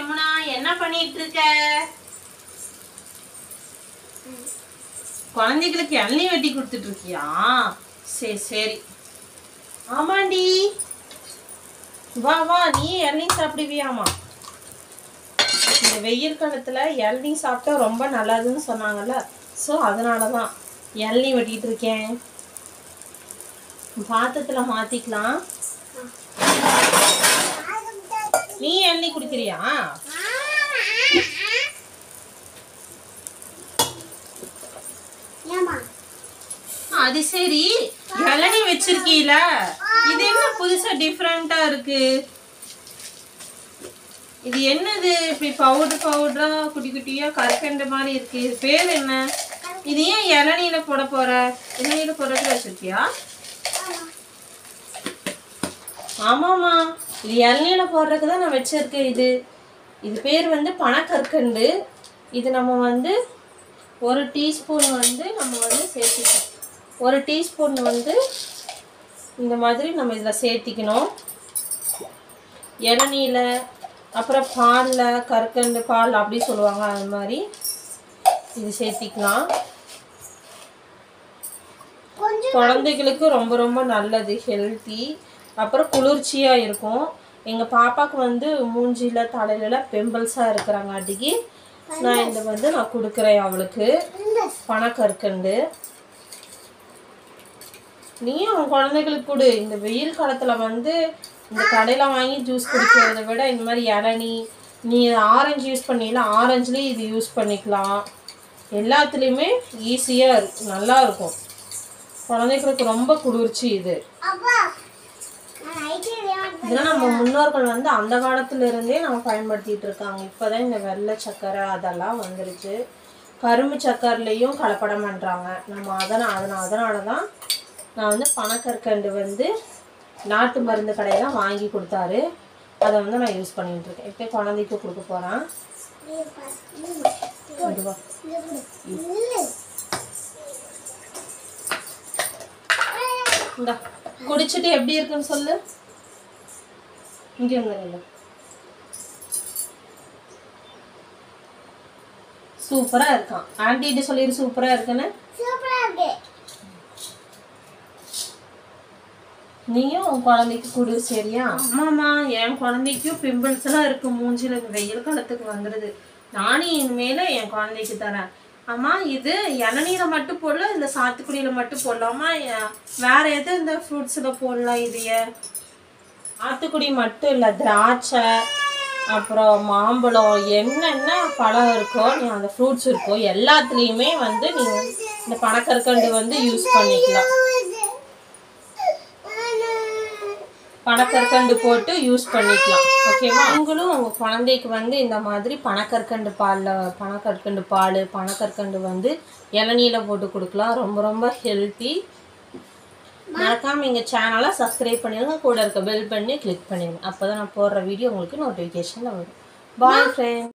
யமுனா என்ன பண்ணிட்டு இருக்க? குழந்தைகளுக்கு இளநீ வெட்டி கொடுத்துட்டு இருக்கியா? சரி சரி. ஆமாண்டி, வா வா, நீ இளநீ சாப்பிடுவியாமா? இந்த வெயில் காலத்துல இளநீ சாப்பிட்டா ரொம்ப நல்லதுன்னு சொன்னாங்கல்ல, ஸோ அதனாலதான் இளநீ வெட்டிட்டு இருக்கேன். பாத்திரத்துல மாத்திக்கலாம். நீ இளநீ குடிக்கிறியா? அது சரி, இளநீ வச்சிருக்கீல, இது என்ன புதுசா டிஃப்ரெண்டா இருக்கு? இது என்னது இப்படி பவுடரா குட்டி குட்டியா கற்கண்டு மாதிரி இருக்கு? இது பேர் என்ன? இது ஏன் இளநீல போட போற? இளநீல போடுறது வச்சிருக்கியா? ஆமாமா, இது இளநீல போடுறதுக்கு தான் நான் வச்சிருக்கேன். இது பேர் வந்து பனக்கற்கண்டு. இது நம்ம வந்து 1 டீஸ்பூன் வந்து நம்ம வந்து சேர்த்துக்கணும். 1 டீஸ்பூன் வந்து இந்த மாதிரி நம்ம இதில் சேர்த்திக்கணும். இளநீல அப்புறம் பாலில் கற்கண்டு பால் அப்படி சொல்லுவாங்க, அது மாதிரி இது சேர்த்திக்கலாம். குழந்தைகளுக்கு ரொம்ப ரொம்ப நல்லது, ஹெல்த்தி, அப்புறம் குளிர்ச்சியாக இருக்கும். எங்கள் பாப்பாவுக்கு வந்து மூஞ்சியில் தலையிலலாம் பிம்பிள்ஸாக இருக்கிறாங்க, அடிக்கி நான் இந்த வந்து நான் கொடுக்குறேன் அவளுக்கு பனக்கற்கண்டு. நீயும் உன் குழந்தைகளுக்கு கொடு. இந்த வெயில் காலத்தில் வந்து இந்த கடையில் வாங்கி ஜூஸ் குடிக்கிறத விட இந்த மாதிரி இளநீ, நீ ஆரஞ்சு யூஸ் பண்ணிடல, ஆரஞ்சுலேயும் இது யூஸ் பண்ணிக்கலாம். எல்லாத்துலேயுமே ஈஸியாக இருக்கும், நல்லா இருக்கும். குழந்தைகளுக்கு ரொம்ப குளிர்ச்சி இது. இதெல்லாம் நம்ம முன்னோர்கள் வந்து அந்த காலத்துல இருந்தே நம்ம பயன்படுத்திட்டு இருக்காங்க. இப்போதான் இந்த வெள்ளை சக்கரை அதெல்லாம் வந்துருச்சு. கரும்பு சக்கரைலையும் கலப்படம் பண்ணுறாங்க. நம்ம அதனால தான் நான் வந்து பனக்கற்கண்டு வந்து நாட்டு மருந்து கடையெல்லாம் வாங்கி கொடுத்தாரு. அதை வந்து நான் யூஸ் பண்ணிட்டு இருக்கேன். இப்போ குழந்தைக்கு கொடுக்க போகிறேன். இந்த குடிச்சிட்டு எப்படி இருக்குன்னு சொல்லு. இங்கே இல்லை, சூப்பரா இருக்கான். ஆன்டிட்டு சொல்லிடு சூப்பரா இருக்குன்னு. நீயும் உன் குழந்தைக்கு கொடு, சரியா? ஆமாம்மா, என் குழந்தைக்கும் பிம்பிள்ஸ் எல்லாம் இருக்கு மூஞ்சில, வெயில் காலத்துக்கு வந்துடுது. நானும் இனிமேல என் குழந்தைக்கு தரேன். அம்மா, இது இளநீரை மட்டும் போடல, இந்த சாத்துக்குடியில மட்டும் போடலாமா? வேற எது இந்த ஃப்ரூட்ஸ்ல போடலாம்? இதைய சாத்துக்குடி மட்டும் இல்லை, திராட்சை, அப்புறம் மாம்பழம், என்னென்ன பழம் இருக்கோ, நீ அந்த ஃப்ரூட்ஸ் இருக்கோ எல்லாத்துலேயுமே வந்து நீ இந்த பனக்கற்கண்டு வந்து யூஸ் பண்ணிக்கலாம். பனக்கற்கண்டு போட்டு யூஸ் பண்ணிக்கலாம், ஓகேவா? நீங்களும் உங்கள் குழந்தைக்கு வந்து இந்த மாதிரி பனக்கற்கண்டு பால், பனக்கற்கண்டு வந்து இளநீல போட்டு கொடுக்கலாம். ரொம்ப ரொம்ப ஹெல்த்தி. மறக்காமல் எங்கள் சேனலை சப்ஸ்கிரைப் பண்ணிடுங்க, கூட இருக்க பெல் பண்ணி கிளிக் பண்ணிடுங்க. அப்போ தான் நான் போடுற வீடியோ உங்களுக்கு நோட்டிஃபிகேஷனில் வரும். Bye friend.